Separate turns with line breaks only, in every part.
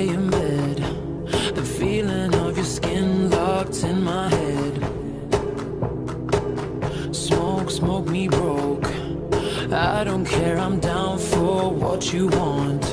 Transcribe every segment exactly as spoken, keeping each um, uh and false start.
lay in bed, the feeling of your skin locked in my head. Smoke, smoke me broke, I don't care, I'm down for what you want.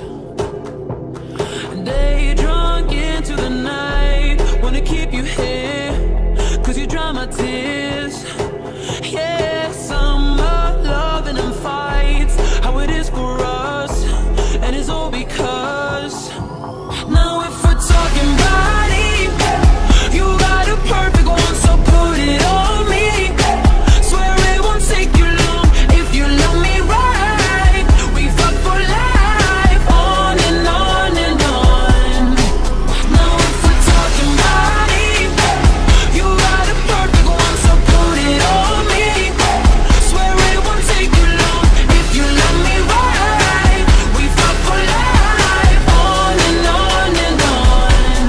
Day drunk into the night, wanna keep you here, cause you dry my tears. Yeah, summer, loving and fights, how it is for us, and it's all because now if we're talking body, you got a perfect one, so put it on me. Swear it won't take you long if you love me right. We fuck for life, on and on and on. Now if we're talking body, you got a perfect one, so put it on me. Swear it won't take you long if you love me right. We fuck for life, on and on and on.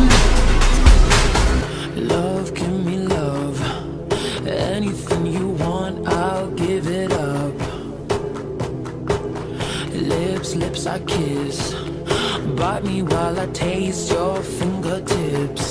Love, give me love, anything you want, I'll give it up. Lips, lips I kiss, bite me while I taste your fingertips.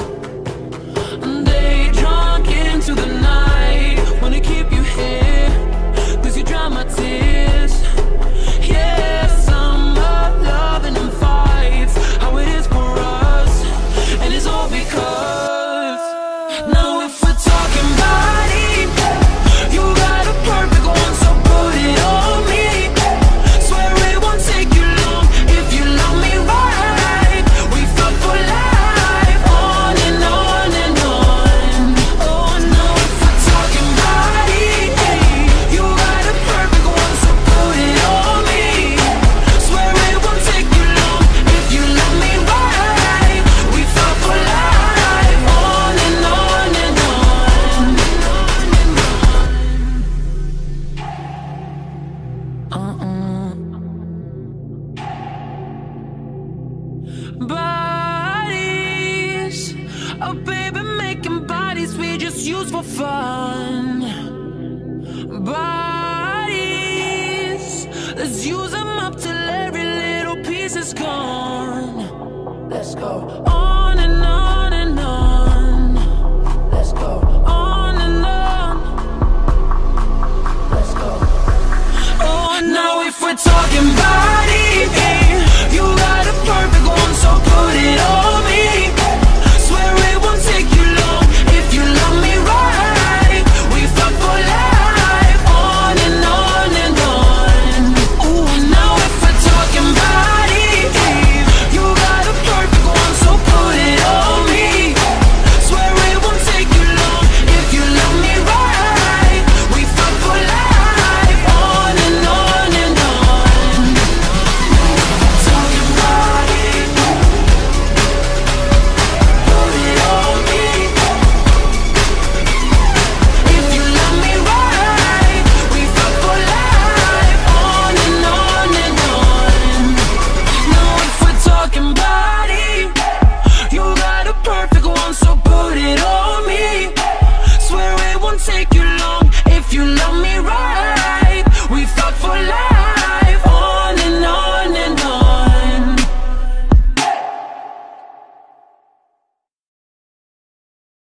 Day drunk into the night, wanna keep you here, cause you dry my tears. Yeah, summer, loving and fights, how it is for us, and it's all because now if we're talking body, you got a perfect one, so put it on me. Swear it won't take you long if you love me right. We fuck for life, on and on and on. Oh, now if we're talking body, you got a perfect one, so put it on me. Swear it won't take you long if you love me right. We fuck for life, on and on and on. Uh-uh. Bodies, oh baby, making bodies we just use for fun. Bodies, let's use them up till every little piece is gone. Let's go.